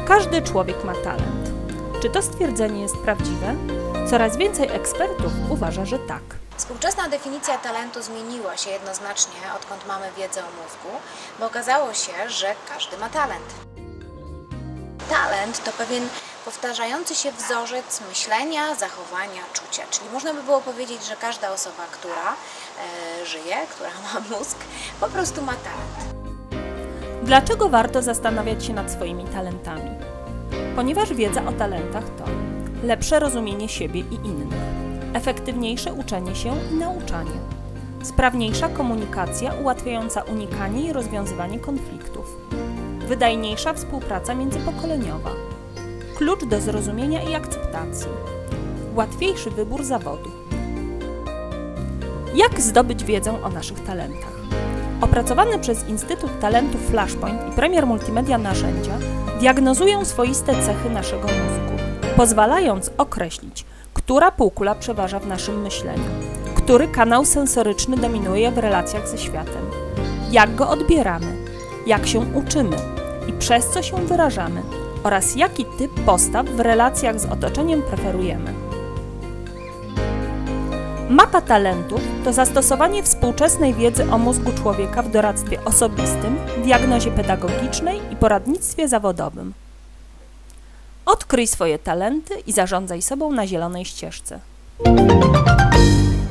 Każdy człowiek ma talent. Czy to stwierdzenie jest prawdziwe? Coraz więcej ekspertów uważa, że tak. Współczesna definicja talentu zmieniła się jednoznacznie, odkąd mamy wiedzę o mózgu, bo okazało się, że każdy ma talent. Talent to pewien powtarzający się wzorzec myślenia, zachowania, czucia. Czyli można by było powiedzieć, że każda osoba, która żyje, która ma mózg, po prostu ma talent. Dlaczego warto zastanawiać się nad swoimi talentami? Ponieważ wiedza o talentach to lepsze rozumienie siebie i innych, efektywniejsze uczenie się i nauczanie, sprawniejsza komunikacja ułatwiająca unikanie i rozwiązywanie konfliktów, wydajniejsza współpraca międzypokoleniowa, klucz do zrozumienia i akceptacji, łatwiejszy wybór zawodu. Jak zdobyć wiedzę o naszych talentach? Opracowane przez Instytut Talentów Flashpoint i Premier Multimedia narzędzia diagnozują swoiste cechy naszego mózgu, pozwalając określić, która półkula przeważa w naszym myśleniu, który kanał sensoryczny dominuje w relacjach ze światem, jak go odbieramy, jak się uczymy i przez co się wyrażamy oraz jaki typ postaw w relacjach z otoczeniem preferujemy. Mapa talentów to zastosowanie współczesnej wiedzy o mózgu człowieka w doradztwie osobistym, diagnozie pedagogicznej i poradnictwie zawodowym. Odkryj swoje talenty i zarządzaj sobą na zielonej ścieżce.